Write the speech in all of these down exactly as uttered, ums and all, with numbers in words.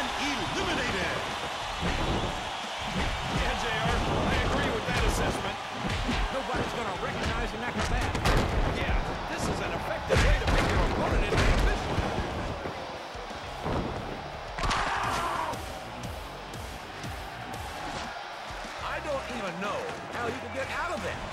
eliminated. Yeah, J R, I agree with that assessment. Nobody's going to recognize him after that. Yeah, this is an effective way to pick your opponent into position. I don't even know how you can get out of that.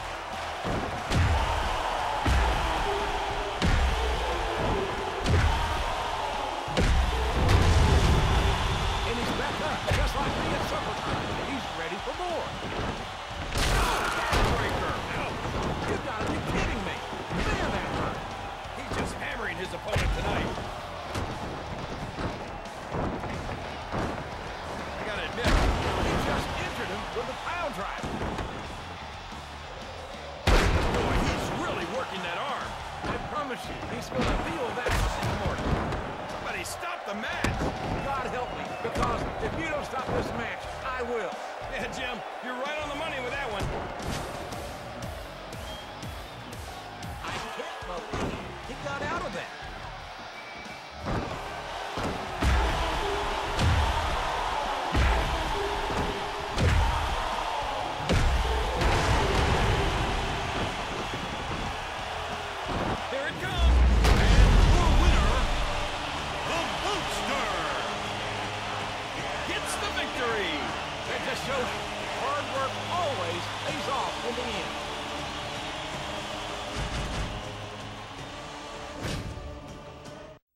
And he's back up, just like me at supper time. He's ready for more. Backbreaker. Ouch. You gotta be kidding me. Man, that hurt. He's just hammering his opponent tonight. I gotta admit, He just injured him with a pile driver. boy, he's really working that arm. I promise you, he's gonna feel that in the morning. Somebody stop the match. God help me, because if you don't stop this match, I will. Yeah, Jim, you're right on the money with that one. I can't believe he got out of that. Here it comes. And your winner, the Boomster. Gets the victory. That just shows hard work always pays off in the end.